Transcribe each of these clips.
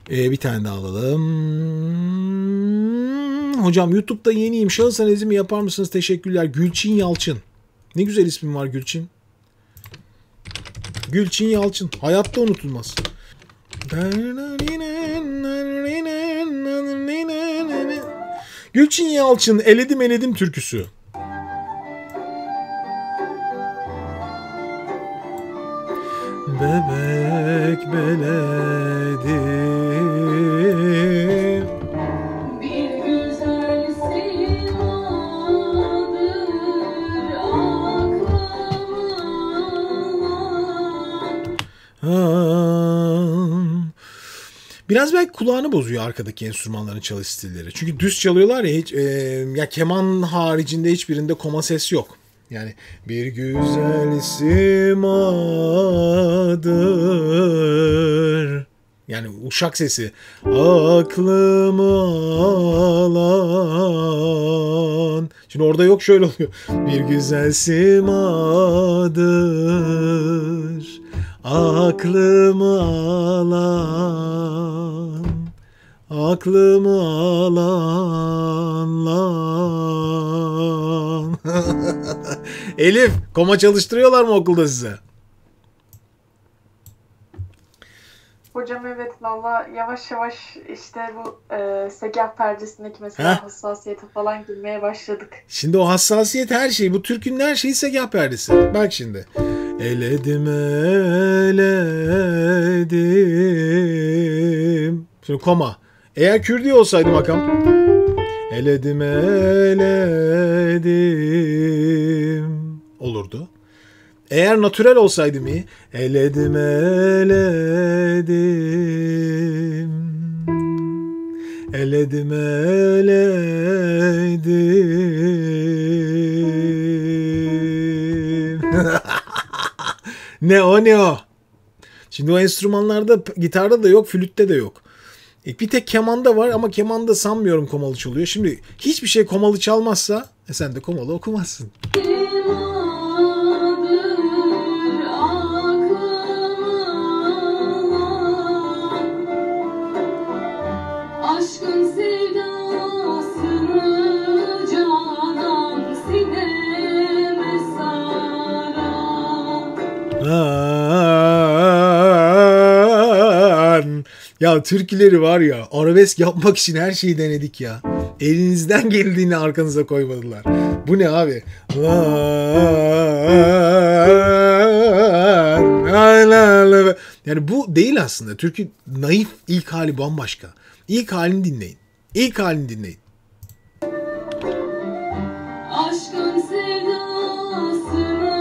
Bir tane daha alalım. Hocam YouTube'da yeniyim. Şahıs analizimi yapar mısınız? Teşekkürler. Gülçin Yalçın. Ne güzel ismin var Gülçin. Gülçin Yalçın. Hayatta unutulmaz. Gülçin Yalçın eledim eledim türküsü. Bebek beledim. Bir güzel simadır aklıma. Biraz belki kulağını bozuyor arkadaki enstrümanların çalış stilleri. Çünkü düz çalıyorlar ya, hiç ya keman haricinde hiçbirinde koma ses yok. Yani bir güzel simadır. Yani uşak sesi. Aklımı alan. Şimdi orada yok, şöyle oluyor. Bir güzel simadır. Aklımı alan. Aklımı alan lan. Elif, koma çalıştırıyorlar mı okulda size? Hocam evet, valla yavaş yavaş işte bu segah perdesindeki mesela hassasiyete falan girmeye başladık. Şimdi o hassasiyet her şey. Bu türkünün her şeyi segah perdesi. Bak şimdi. Eledim eledim. Şimdi koma. Eğer Kürdi olsaydı makam. Eledim eledim olurdu. Eğer natürel olsaydı mi? Eledim eledim. Eledim eledim. Ne o ne o? Şimdi o enstrümanlarda, gitarda da yok, flütte de yok. Bir tek kemanda var ama kemanda sanmıyorum komalı çalıyor. Şimdi hiçbir şey komalı çalmazsa sen de komalı okumazsın. Aşkın sevdasını canan sineme saran. Ya türküleri var ya, arabesk yapmak için her şeyi denedik ya. Elinizden geldiğini arkanıza koymadılar. Bu ne abi? Yani bu değil aslında. Türkü naif, ilk hali bambaşka. İlk halini dinleyin. İlk halini dinleyin. Aşkın sevdasını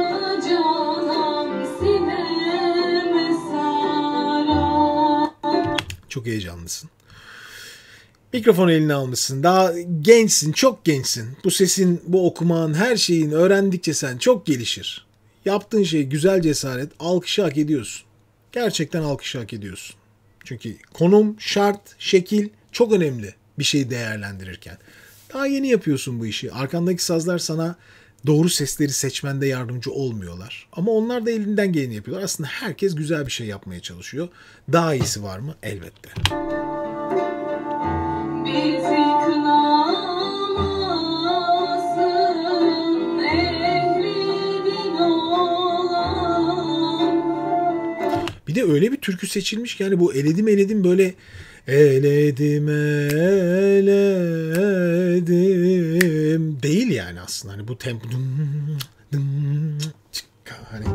canan sineme saran. Çok heyecanlısın. Mikrofonu eline almışsın. Daha gençsin, çok gençsin. Bu sesin, bu okuman, her şeyin öğrendikçe sen çok gelişir. Yaptığın şey güzel, cesaret, alkışı hak ediyorsun. Gerçekten alkışı hak ediyorsun. Çünkü konum, şart, şekil çok önemli bir şeyi değerlendirirken. Daha yeni yapıyorsun bu işi. Arkandaki sazlar sana doğru sesleri seçmende yardımcı olmuyorlar. Ama onlar da elinden geleni yapıyorlar. Aslında herkes güzel bir şey yapmaya çalışıyor. Daha iyisi var mı? Elbette. Bizi kınamasın ehli din olan. Bir de öyle bir türkü seçilmiş ki yani bu eledim eledim böyle eledim eledim değil yani aslında. Hani bu tempo hani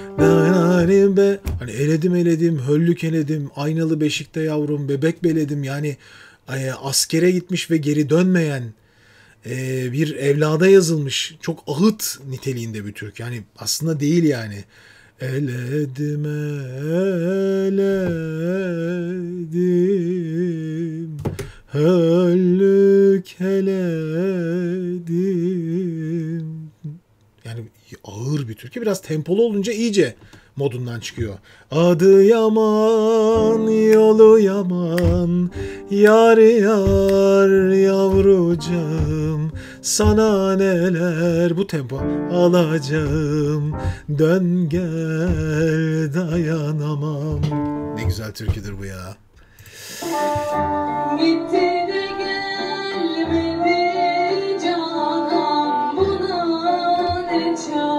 hani eledim eledim, höllük eledim, aynalı beşikte yavrum, bebek beledim yani askere gitmiş ve geri dönmeyen bir evlada yazılmış çok ağıt niteliğinde bir türkü. Yani aslında değil yani. Eledim eledim, höllük eledim. Yani ağır bir türkü. Biraz tempolu olunca iyice modundan çıkıyor. Adı yaman, yolu yaman, yar yar yavrucağım, sana neler bu tempo alacağım, dön gel dayanamam. Ne güzel türküdür bu ya. Gitti de gelmedi canan, buna ne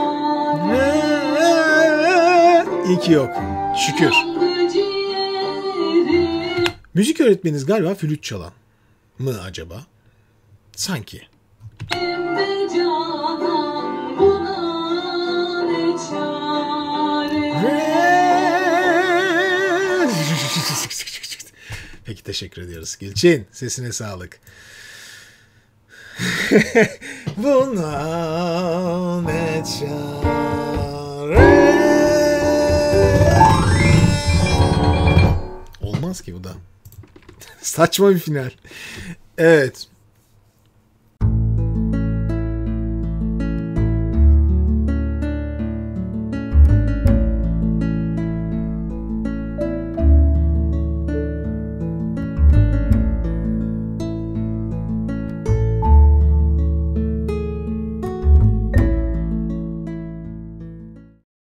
çare. İyi ki yok. Şükür. Yandı ciğerim. Müzik öğretmeniniz galiba flüt çalan mı acaba? Sanki. De canan, buna ne çare. Peki teşekkür ediyoruz Gülçin. Sesine sağlık. Buna ne çare. Olmaz ki bu da. Saçma bir final. Evet.